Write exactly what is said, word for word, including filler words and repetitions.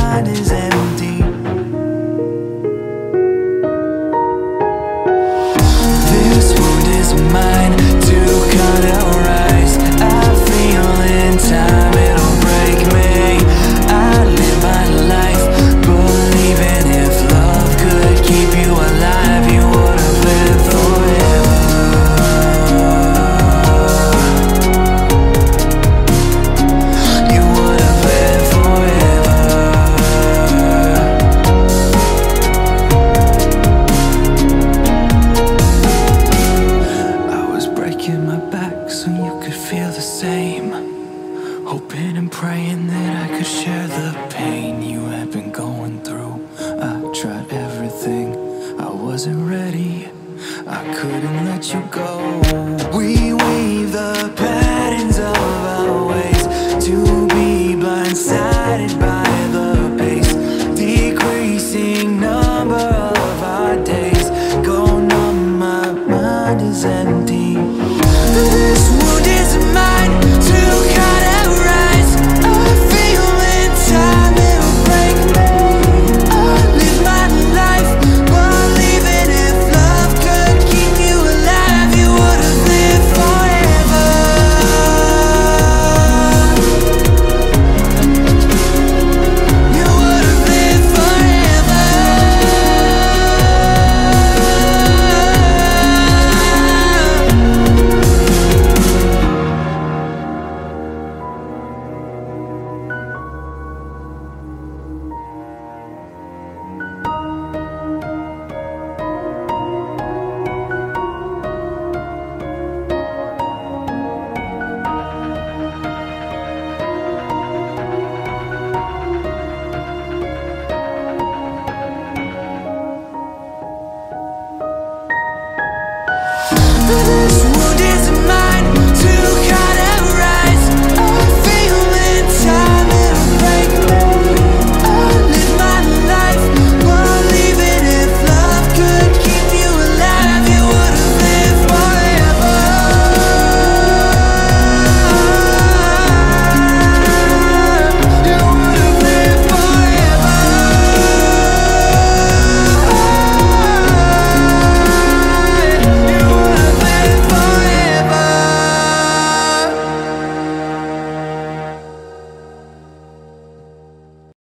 mind is empty. This wound is mine to cauterize. I feel in time it'll break me. I live my life believing if love could keep you alive, you would have lived forever. You would have lived forever. I was breaking my back so you could feel the same, hoping and praying that I could share the pain you had been going through. I tried everything, I wasn't ready, I couldn't let you go. We weave the patterns of our